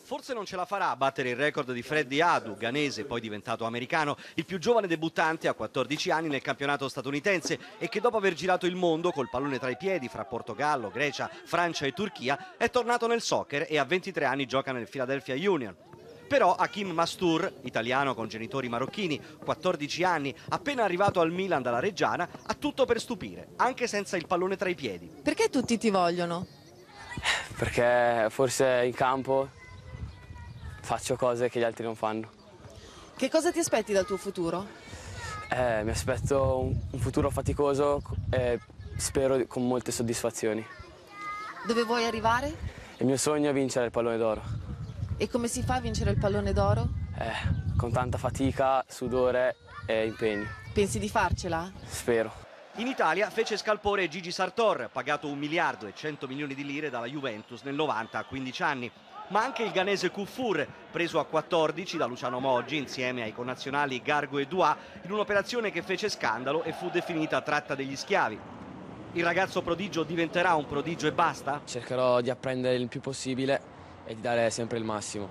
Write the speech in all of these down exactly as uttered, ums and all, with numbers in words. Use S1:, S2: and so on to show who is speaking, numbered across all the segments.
S1: Forse non ce la farà a battere il record di Freddie Adu, ghanese, poi diventato americano, il più giovane debuttante a quattordici anni nel campionato statunitense e che dopo aver girato il mondo col pallone tra i piedi fra Portogallo, Grecia, Francia e Turchia è tornato nel soccer e a ventitré anni gioca nel Philadelphia Union. Però Hakim Mastour, italiano con genitori marocchini, quattordici anni, appena arrivato al Milan dalla Reggiana, ha tutto per stupire, anche senza il pallone tra i piedi.
S2: Perché tutti ti vogliono?
S3: Perché forse in campo faccio cose che gli altri non fanno.
S2: Che cosa ti aspetti dal tuo futuro?
S3: Eh, mi aspetto un, un futuro faticoso e spero con molte soddisfazioni.
S2: Dove vuoi arrivare?
S3: Il mio sogno è vincere il pallone d'oro.
S2: E come si fa a vincere il pallone d'oro?
S3: Eh, con tanta fatica, sudore e impegno.
S2: Pensi di farcela?
S3: Spero.
S1: In Italia fece scalpore Gigi Sartor, pagato un miliardo e cento milioni di lire dalla Juventus nel novanta a quindici anni. Ma anche il ghanese Kuffour, preso a quattordici da Luciano Moggi insieme ai connazionali Gargo e Dua, in un'operazione che fece scandalo e fu definita tratta degli schiavi. Il ragazzo prodigio diventerà un prodigio e basta?
S3: Cercherò di apprendere il più possibile e di dare sempre il massimo.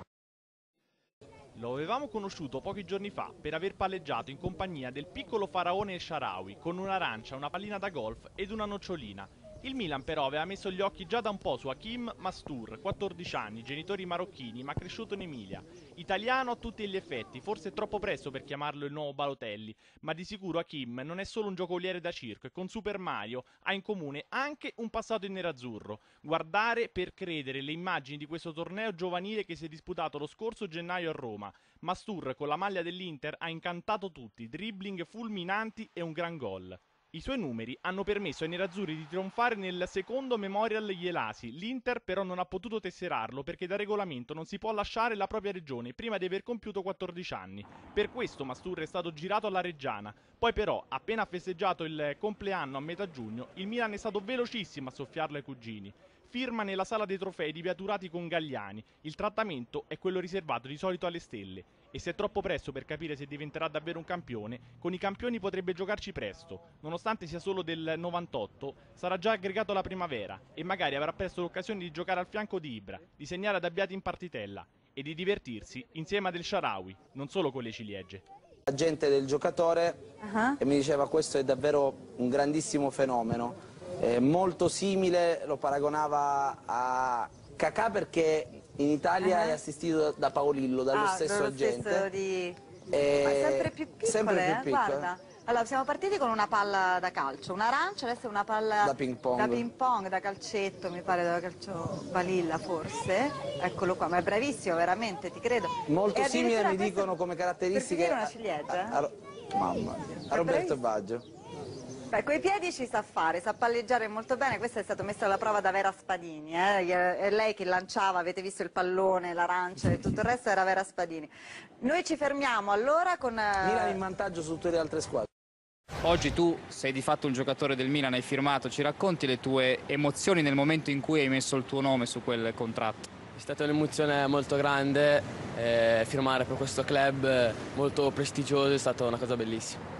S4: Lo avevamo conosciuto pochi giorni fa per aver palleggiato in compagnia del piccolo faraone El Shaarawy con un'arancia, una pallina da golf ed una nocciolina. Il Milan però aveva messo gli occhi già da un po' su Hakim Mastour, quattordici anni, genitori marocchini, ma cresciuto in Emilia. Italiano a tutti gli effetti, forse è troppo presto per chiamarlo il nuovo Balotelli, ma di sicuro Hakim non è solo un giocoliere da circo e con Super Mario ha in comune anche un passato in nerazzurro. Guardare per credere le immagini di questo torneo giovanile che si è disputato lo scorso gennaio a Roma. Mastour con la maglia dell'Inter ha incantato tutti, dribbling fulminanti e un gran gol. I suoi numeri hanno permesso ai nerazzurri di trionfare nel secondo Memorial Ielasi. L'Inter però non ha potuto tesserarlo perché da regolamento non si può lasciare la propria regione prima di aver compiuto quattordici anni. Per questo Mastour è stato girato alla Reggiana. Poi però, appena ha festeggiato il compleanno a metà giugno, il Milan è stato velocissimo a soffiarlo ai cugini. Firma nella sala dei trofei di Via Turati con Galliani. Il trattamento è quello riservato di solito alle stelle. E se è troppo presto per capire se diventerà davvero un campione, con i campioni potrebbe giocarci presto. Nonostante sia solo del novantotto, sarà già aggregato alla primavera e magari avrà presto l'occasione di giocare al fianco di Ibra, di segnare ad Abbiati in partitella e di divertirsi insieme ad El Shaarawy, non solo con le ciliegie.
S5: La gente del giocatore uh-huh. e mi diceva questo è davvero un grandissimo fenomeno, eh, molto simile, lo paragonava a Kakà perché in Italia uh-huh. è assistito da Paolillo, dallo
S6: ah,
S5: stesso agente.
S6: Stesso di...
S5: e...
S6: Ma sempre più piccole,
S5: sempre più
S6: eh?
S5: piccole.
S6: Guarda. Allora, siamo partiti con una palla da calcio, un'arancia, adesso è una palla
S5: da ping pong.
S6: da ping pong, da calcetto, mi pare da calcio balilla forse. Eccolo qua, ma è bravissimo veramente, ti credo.
S5: Molto
S6: e
S5: simile mi dicono come caratteristiche.
S6: Per una ciliegia?
S5: A, a, mamma mia, a Roberto Baggio.
S6: Beh, coi piedi ci sa fare, sa palleggiare molto bene, questo è stato messo alla prova da Vera Spadini, eh? È lei che lanciava, avete visto il pallone, l'arancia e tutto il resto era Vera Spadini. Noi ci fermiamo allora con...
S5: Milan in vantaggio su tutte le altre squadre.
S7: Oggi tu sei di fatto un giocatore del Milan, hai firmato, ci racconti le tue emozioni nel momento in cui hai messo il tuo nome su quel contratto?
S3: È stata un'emozione molto grande, eh, firmare per questo club molto prestigioso è stata una cosa bellissima.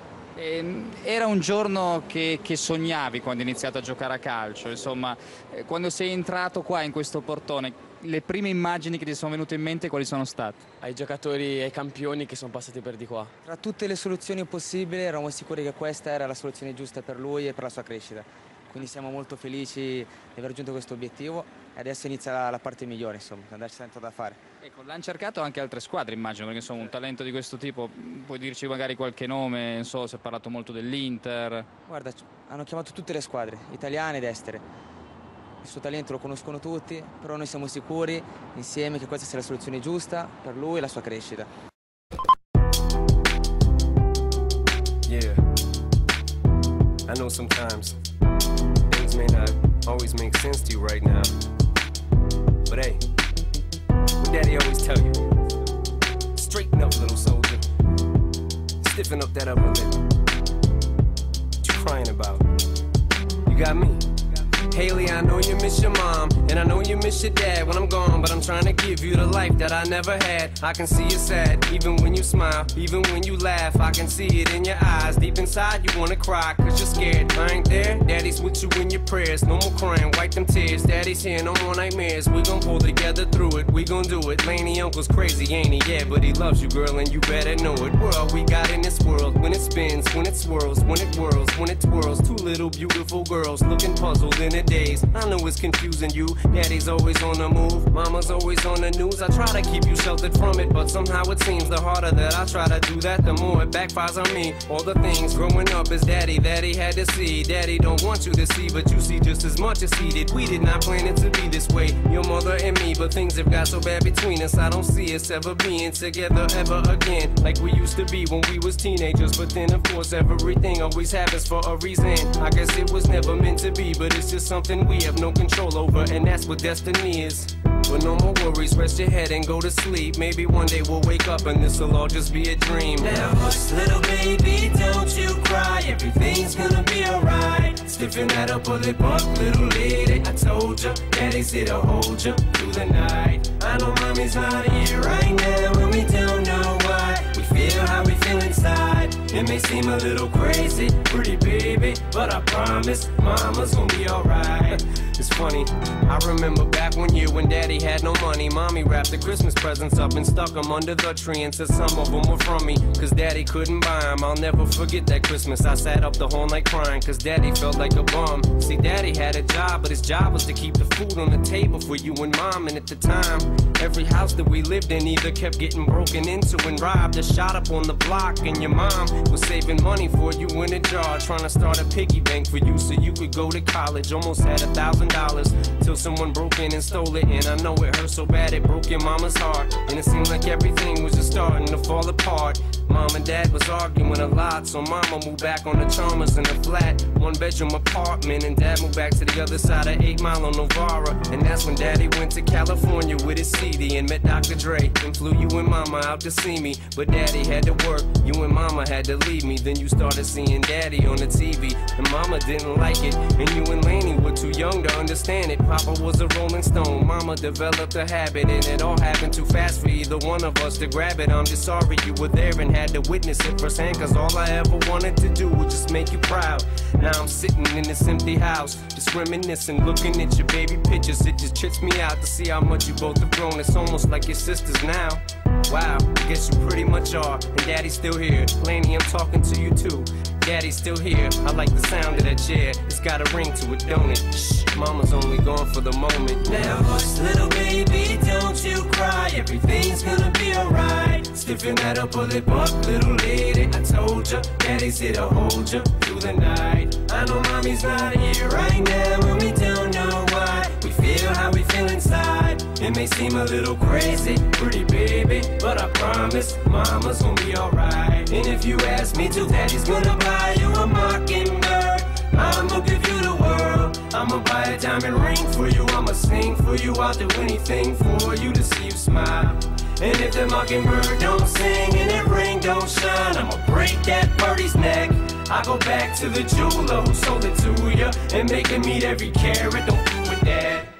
S7: Era un giorno che, che sognavi quando hai iniziato a giocare a calcio, insomma, quando sei entrato qua in questo portone, le prime immagini che ti sono venute in mente quali sono state?
S3: Ai giocatori, ai campioni che sono passati per di qua.
S8: Tra tutte le soluzioni possibili eravamo sicuri che questa era la soluzione giusta per lui e per la sua crescita. Quindi siamo molto felici di aver raggiunto questo obiettivo e adesso inizia la, la parte migliore, insomma, andarci tanto da fare.
S7: Ecco, l'hanno cercato anche altre squadre, immagino, perché insomma un talento di questo tipo, puoi dirci magari qualche nome, non so, si è parlato molto dell'Inter.
S8: Guarda, hanno chiamato tutte le squadre, italiane ed estere. Il suo talento lo conoscono tutti, però noi siamo sicuri insieme che questa sia la soluzione giusta per lui e la sua crescita.
S9: Yeah, I know sometimes things may not always make sense to you right now, but hey, what daddy always tell you, straighten up little soldier, stiffen up that upper lip, what you crying about, you got me. Haley, I know you miss your mom, and I know you miss your dad when I'm gone, but I'm trying to give you the life that I never had. I can see you sad, even when you smile, even when you laugh. I can see it in your eyes, deep inside you wanna cry, cause you're scared. I ain't there, daddy's with you in your prayers. No more crying, wipe them tears, daddy's here, no more nightmares. We gon' pull together through it, we gon' do it. Laney uncle's crazy, ain't he? Yeah, but he loves you, girl, and you better know it. We're all we got in this world, when it spins, when it swirls, when it whirls, when it twirls. Two little beautiful girls looking puzzled in a daze. I know it's confusing you, daddy's always on the move, mama's always on the news. I try to keep you sheltered from it, but somehow it seems the harder that I try to do that, the more it backfires on me. All the things growing up as daddy that he had to see, daddy don't want you to see, but you see just as much as he did. We did not plan it to be this way, your mother and me, but things have got so bad between us. I don't see us ever being together ever again, like we used to be when we was teenagers. But then of course everything always happens for a reason. I guess it was never meant to be, but it's just something we have no control over, and that's what destiny is. But no more worries, rest your head and go to sleep. Maybe one day we'll wake up and this'll all just be a dream.
S10: Now hush, little baby, don't you cry, everything's gonna be alright. Stiffen that up, pull it up, little lady. I told ya, daddy's here to hold ya through the night. I know mommy's not here right now, and we don't know why. We feel how we feel inside. It may seem a little crazy, pretty baby, but I promise mama's gonna be alright.
S9: It's funny, I remember back one year when daddy had no money. Mommy wrapped the Christmas presents up and stuck them under the tree and said some of them were from me, cause daddy couldn't buy them. I'll never forget that Christmas. I sat up the whole night crying cause daddy felt like a bum. See, daddy had a job, but his job was to keep the food on the table for you and mom. And at the time, every house that we lived in either kept getting broken into and robbed or shot up on the block. And your mom was saving money for you in a jar, trying to start a piggy bank for you so you could go to college. Almost had a thousand dollars till someone broke in and stole it. And I know it hurt so bad it broke your mama's heart, and it seemed like everything was just starting to fall apart. Mom and dad was arguing a lot, so mama moved back on the Chalmers in a flat one bedroom apartment, and dad moved back to the other side of eight mile on Novara. And that's when daddy went to California with his C D and met Doctor Dre and flew you and mama out to see me. But daddy had to work, you and mama had to leave me. Then you started seeing daddy on the T V, and mama didn't like it, and you and Laney were too young to understand it. Papa was a Rolling Stone, mama developed a habit, and it all happened too fast for either one of us to grab it. I'm just sorry you were there and had to witness it firsthand, cause all I ever wanted to do was just make you proud. Now I'm sitting in this empty house, just reminiscing, looking at your baby pictures. It just trips me out to see how much you both have grown. It's almost like your sisters now. Wow, I guess you pretty much are, and daddy's still here. Laney, I'm talking to you too. Daddy's still here, I like the sound of that chair. It's got a ring to it, don't it? Shh, mama's only gone for the moment.
S10: Now hush, little baby, don't you cry, everything's gonna be alright. Stiffen that up, pull it up, little lady. I told ya, daddy's here to hold ya through the night. I know mommy's not here right now, and we don't know why. We feel how we feel inside. It may seem a little crazy, pretty baby, but I promise mama's gonna be alright. And if you ask me to, daddy's gonna buy you a mockingbird. I'ma give you the world. I'ma buy a diamond ring for you. I'ma sing for you. I'll do anything for you to see you smile. And if the mockingbird don't sing and that ring don't shine, I'ma break that birdie's neck. I go baback to the jeweler who sold it to ya and make him eat every carat. Don't f with that.